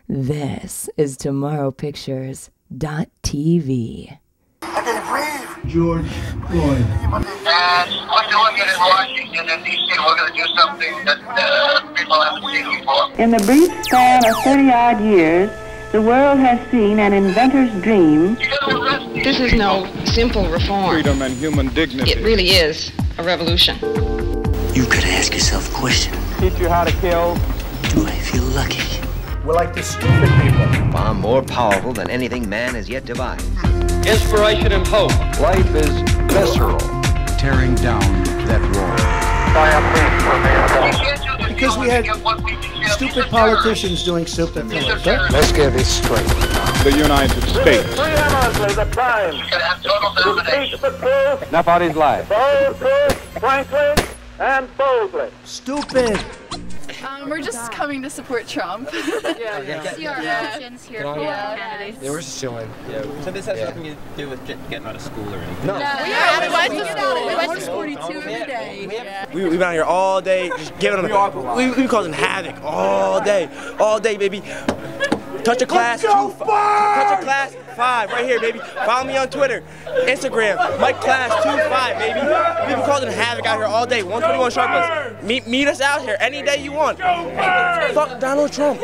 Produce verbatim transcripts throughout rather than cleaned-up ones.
This is Tomorrow Pictures dot T V. I can't breathe. George Floyd. And we're doing it in Washington and D C. We're going to do something that uh, people haven't seen before. In the brief span of thirty-odd years, the world has seen an inventor's dream. This is no simple reform. Freedom and human dignity. It really is a revolution. You've got to ask yourself a question. Teach you how to kill. Do I feel lucky? We're like the stupid people. Far more powerful than anything man has yet devised. Inspiration and hope. Life is visceral. Tearing down that wall. Because we had stupid politicians doing stupid things. Huh? Let's get this straight. The United States. Preeminently the time to teach the truth. Nobody's life. Boldly, frankly, and boldly. Stupid. Um, we're just coming to support Trump. yeah, yeah. See our yeah. options here for yeah. candidates. Yeah, we're just chilling. Yeah. So this has yeah. nothing to do with get, getting out of school or anything? No. no. Yeah, we went to school. We went to school forty-two every day. We, yeah. we, we've been out here all day, just giving them, we, we causing havoc all day, all day, baby. Touch a class, two, touch a class, five, right here, baby. Follow me on Twitter, Instagram, Mike Class two five, baby. We've been causing havoc out here all day. one twenty-one Sharpless. Meet meet us out here any day you want. Fuck Donald Trump.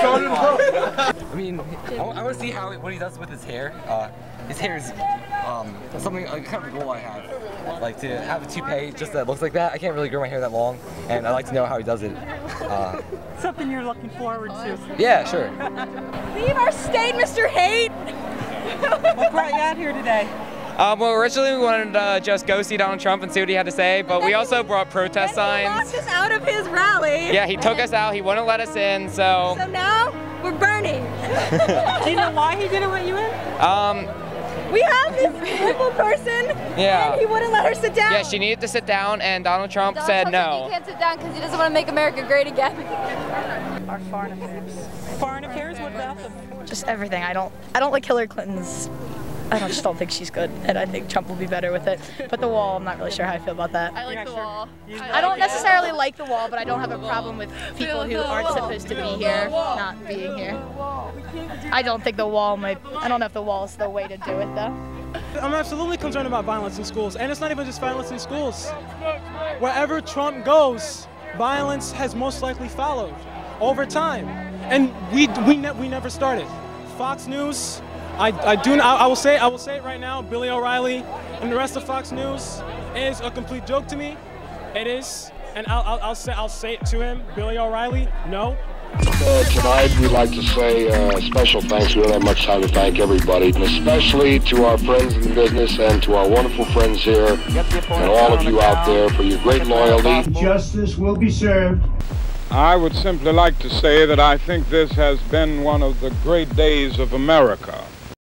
I mean, I, I want to see how what he does with his hair. Uh, his hair is um, something like kind of a goal I have, like to have a toupee just that looks like that. I can't really grow my hair that long, and I like to know how he does it. Uh, Something you're looking forward to. Yeah, sure. Leave our state, Mister Hate! What brought you out here today? Um, well, originally we wanted to uh, just go see Donald Trump and see what he had to say, but we also brought protest signs. He locked us out of his rally. Yeah, he took us out. He wouldn't let us in, so. So now we're burning. Do you know why he didn't let you in? Um. We have this crippled person, yeah. and he wouldn't let her sit down. Yeah, she needed to sit down, and Donald Trump Donald said Trump no. He can't sit down because he doesn't want to make America great again. Our foreign affairs. Foreign affairs? What about them? Just everything. I don't. I don't like Hillary Clinton's. I don't, just don't think she's good, and I think Trump will be better with it. But the wall, I'm not really sure how I feel about that. I like the wall. I don't necessarily like the wall, but I don't have a problem with people who aren't supposed to be here not being here. I don't think the wall might. I don't know if the wall is the way to do it, though. I'm absolutely concerned about violence in schools, and it's not even just violence in schools. Wherever Trump goes, violence has most likely followed over time, and we we ne we never started. Fox News, I I do I, I will say I will say it right now. Billy O'Reilly and the rest of Fox News is a complete joke to me. It is, and I'll I'll, I'll say I'll say it to him. Billy O'Reilly, no. Uh, tonight we'd like to say a uh, special thanks. We don't have much time to thank everybody, and especially to our friends in business and to our wonderful friends here and all of you out there for your great loyalty. Justice will be served. I would simply like to say that I think this has been one of the great days of America.